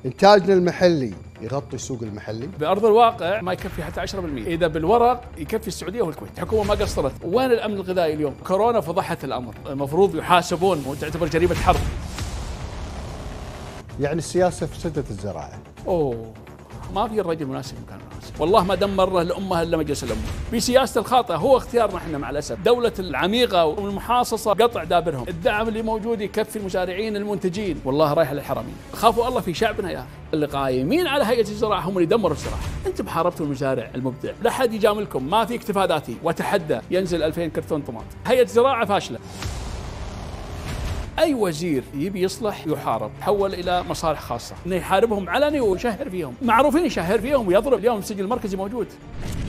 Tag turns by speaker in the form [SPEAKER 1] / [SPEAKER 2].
[SPEAKER 1] إنتاجنا المحلي يغطي السوق المحلي.
[SPEAKER 2] بأرض الواقع ما يكفي حتى 10%، إذا بالورق يكفي السعودية والكويت. الحكومة ما قصرت. وين الأمن الغذائي اليوم؟ كورونا فضحت الأمر، المفروض يحاسبون وتعتبر جريمة حرب.
[SPEAKER 1] يعني السياسة فسدت الزراعة.
[SPEAKER 2] ما في الرجل مناسب مكان مناسب، والله ما دمر الأمة إلا مجلس الأمة بسياسة الخاطئة. هو اختيارنا احنا مع الأسف. دولة العميقة والمحاصصة قطع دابرهم، الدعم اللي موجود يكفي المزارعين المنتجين، والله رايح للحرمين. خافوا الله في شعبنا يا أخي. اللي قايمين على هيئة الزراعة هم اللي دمروا الزراعة. أنتم حاربتوا المزارع المبدع، لا حد يجاملكم، ما في اكتفاء ذاتي، وتحدى ينزل 2000 كرتون طماط. هيئة الزراعة فاشلة. أي وزير يبي يصلح يحارب، حول إلى مصالح خاصة، إنه يحاربهم علني ويشهر فيهم، معروفين يشهر فيهم ويضرب. اليوم السجل المركزي موجود.